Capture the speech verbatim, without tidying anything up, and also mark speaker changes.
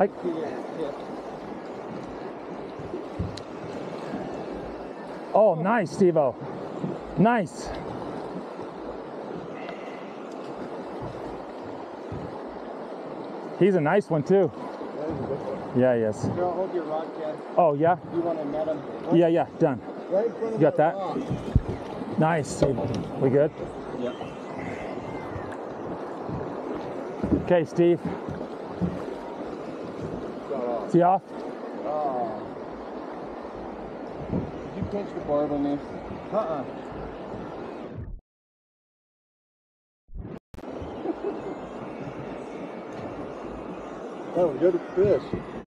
Speaker 1: I, oh, nice, Steve-O. Nice. He's a nice one, too. Yeah, he is.
Speaker 2: Here, I'll hold your rod, Ken.
Speaker 1: Oh, yeah?
Speaker 2: You want to net him? Right?
Speaker 1: Yeah, yeah, done.
Speaker 2: Right in front of
Speaker 1: You got that?
Speaker 2: rock.
Speaker 1: Nice, Steve. We good?
Speaker 2: Yep.
Speaker 1: Okay, Steve.
Speaker 2: Got off.
Speaker 1: Is he off?
Speaker 2: Oh. Did you pinch the barb on this? Uh-uh. Oh, we got a fish.